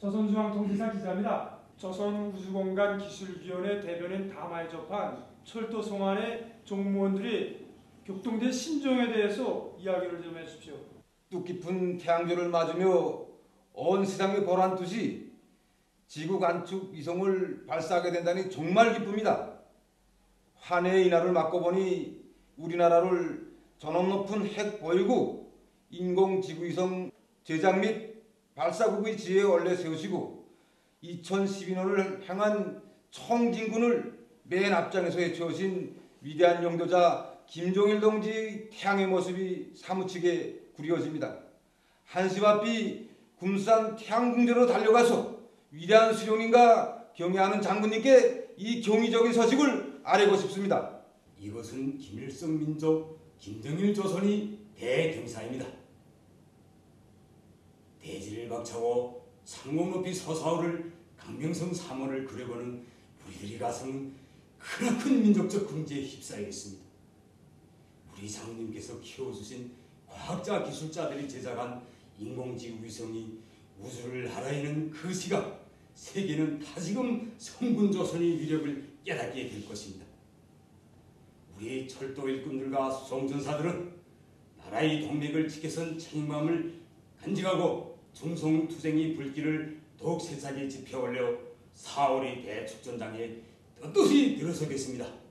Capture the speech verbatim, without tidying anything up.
조선중앙통신사 기자입니다. 조선우주공간기술위원회 대변인 담화에 접한 철도 송환의 종무원들이 격동된 신종에 대해서 이야기를 좀 해주십시오. 뜻깊은 태양절을 맞으며 온 세상이 보란 듯이 지구 관측 위성을 발사하게 된다니 정말 기쁩니다. 한 해의 이날을 맞고 보니 우리나라를 전업 높은 핵 보유국, 인공지구위성 제작 및 발사국의 지혜에 원래 세우시고 이천십이 년을 향한 총진군을 맨 앞장에서 해치우신 위대한 영도자 김종일 동지의 태양의 모습이 사무치게 그리워집니다. 한시바삐 금산 태양궁전으로 달려가서 위대한 수령님과 경애하는 장군님께 이 경이적인 소식을 아뢰고 싶습니다. 이것은 김일성 민족 김정일 조선이 대경사입니다. 대지를 박차고 상공 높이 솟아오를 강명성 삼원을 그려보는 우리들의 가슴은 크나큰 민족적 긍지에 휩싸이겠습니다. 우리 장군님께서 키워주신 과학자 기술자들이 제작한 인공지구 위성이 우주를 알아내는 그 시각 세계는 다시금 성군조선의 위력을 깨닫게 될 것입니다. 우리 철도 일꾼들과 수송전사들은 나라의 동맥을 지켜선 책임감을 간직하고 중송투쟁의 불길을 더욱 세차게 지펴 올려 사월의 대축전장에 떳떳이 들어서겠습니다.